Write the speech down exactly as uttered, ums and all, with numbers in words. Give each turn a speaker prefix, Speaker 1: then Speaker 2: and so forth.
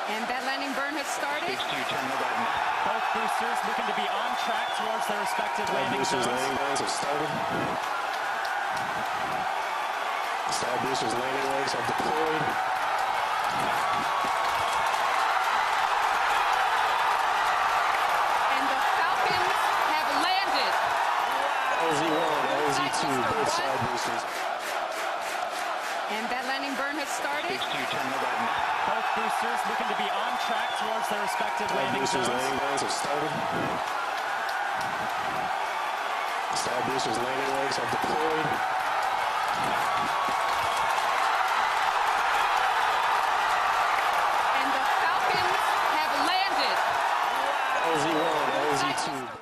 Speaker 1: And that landing burn has started.
Speaker 2: Both boosters looking to be on track towards their respective landing zones.
Speaker 3: Landing legs have started. Star boosters landing legs have deployed.
Speaker 1: And the Falcons have landed.
Speaker 3: L Z one, L Z two, both side boosters.
Speaker 1: And that landing burn has started.
Speaker 2: Both boosters looking to be on track towards their respective landing
Speaker 3: boosters
Speaker 2: zones.
Speaker 3: landing legs have started. Star boosters landing legs have deployed.
Speaker 1: And the Falcons have landed.
Speaker 3: L Z one, L Z two.